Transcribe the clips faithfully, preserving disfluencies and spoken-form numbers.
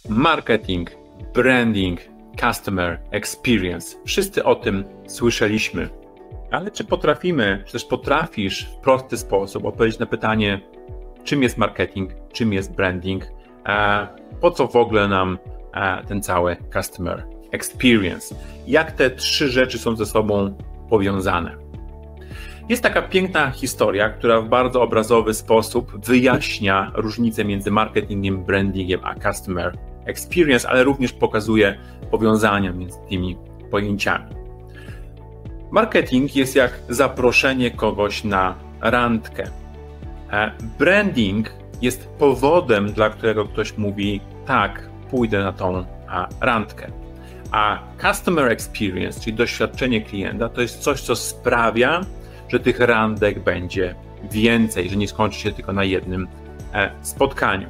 Marketing, branding, customer experience. Wszyscy o tym słyszeliśmy. Ale czy potrafimy, czy też potrafisz w prosty sposób odpowiedzieć na pytanie, czym jest marketing, czym jest branding, po co w ogóle nam ten cały customer experience? Jak te trzy rzeczy są ze sobą powiązane? Jest taka piękna historia, która w bardzo obrazowy sposób wyjaśnia różnicę między marketingiem, brandingiem a customer experience, ale również pokazuje powiązania między tymi pojęciami. Marketing jest jak zaproszenie kogoś na randkę. Branding jest powodem, dla którego ktoś mówi tak, pójdę na tą randkę. A customer experience, czyli doświadczenie klienta, to jest coś, co sprawia, że tych randek będzie więcej, że nie skończy się tylko na jednym spotkaniu.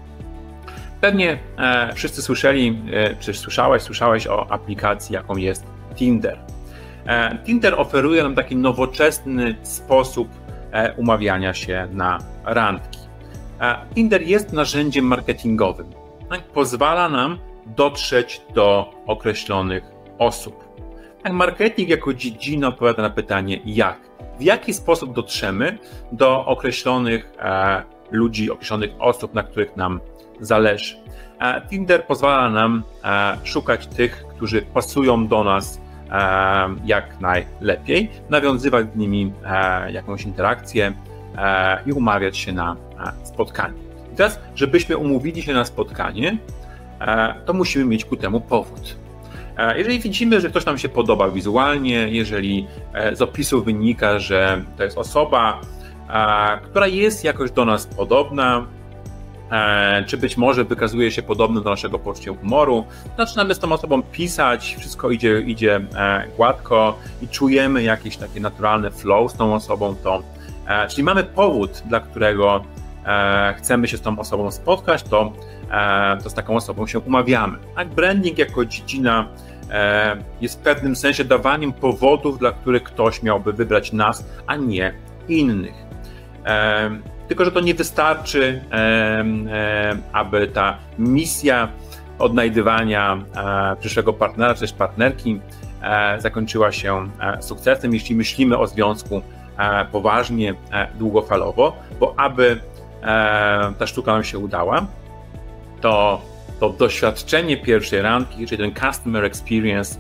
Pewnie wszyscy słyszeli, czy słyszałeś, słyszałeś o aplikacji, jaką jest Tinder. Tinder oferuje nam taki nowoczesny sposób umawiania się na randki. Tinder jest narzędziem marketingowym. Pozwala nam dotrzeć do określonych osób. Marketing jako dziedzina odpowiada na pytanie jak. W jaki sposób dotrzemy do określonych ludzi, określonych osób, na których nam zależy. Tinder pozwala nam szukać tych, którzy pasują do nas jak najlepiej, nawiązywać z nimi jakąś interakcję i umawiać się na spotkanie. I teraz, żebyśmy umówili się na spotkanie, to musimy mieć ku temu powód. Jeżeli widzimy, że ktoś nam się podoba wizualnie, jeżeli z opisu wynika, że to jest osoba, która jest jakoś do nas podobna, czy być może wykazuje się podobny do naszego poczucia humoru, zaczynamy z tą osobą pisać, wszystko idzie, idzie gładko i czujemy jakieś takie naturalne flow z tą osobą, to, czyli mamy powód, dla którego chcemy się z tą osobą spotkać, to, to z taką osobą się umawiamy. Tak, branding jako dziedzina jest w pewnym sensie dawaniem powodów, dla których ktoś miałby wybrać nas, a nie innych. Tylko że to nie wystarczy, aby ta misja odnajdywania przyszłego partnera czy też partnerki zakończyła się sukcesem, jeśli myślimy o związku poważnie, długofalowo, bo aby ta sztuka nam się udała, to, to doświadczenie pierwszej randki, czyli ten customer experience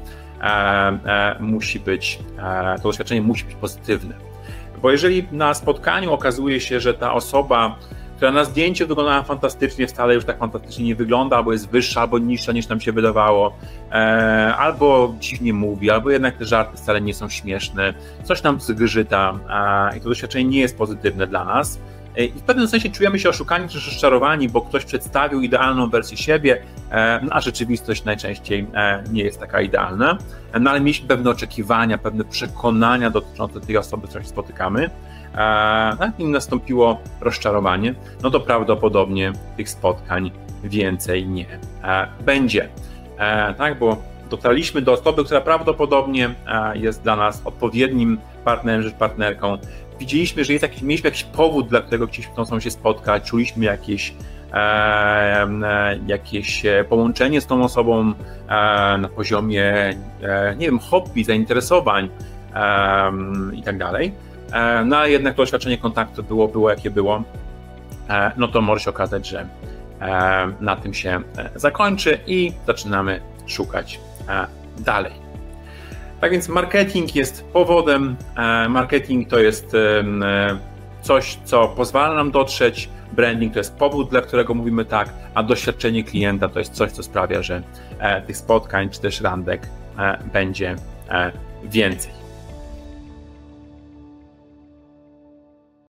musi być, to doświadczenie musi być pozytywne. Bo jeżeli na spotkaniu okazuje się, że ta osoba, która na zdjęciu wyglądała fantastycznie, wcale już tak fantastycznie nie wygląda, albo jest wyższa, albo niższa niż nam się wydawało, e, albo dziwnie mówi, albo jednak te żarty wcale nie są śmieszne, coś nam zgrzyta e, i to doświadczenie nie jest pozytywne dla nas. I w pewnym sensie czujemy się oszukani czy rozczarowani, bo ktoś przedstawił idealną wersję siebie, a rzeczywistość najczęściej nie jest taka idealna. No ale mieliśmy pewne oczekiwania, pewne przekonania dotyczące tej osoby, z którą się spotykamy. A im nastąpiło rozczarowanie, no to prawdopodobnie tych spotkań więcej nie będzie. Tak, bo dotarliśmy do osoby, która prawdopodobnie jest dla nas odpowiednim partnerem czy partnerką. Widzieliśmy, że jest jakiś, mieliśmy jakiś powód, dla którego chcieliśmy tą osobą się spotkać, czuliśmy jakieś, e, jakieś połączenie z tą osobą e, na poziomie, e, nie wiem, hobby, zainteresowań e, i tak dalej. E, no ale jednak to doświadczenie kontaktu było, było jakie było, e, no to może się okazać, że e, na tym się zakończy i zaczynamy szukać e, dalej. Tak więc marketing jest powodem, marketing to jest coś, co pozwala nam dotrzeć, branding to jest powód, dla którego mówimy tak, a doświadczenie klienta to jest coś, co sprawia, że tych spotkań czy też randek będzie więcej.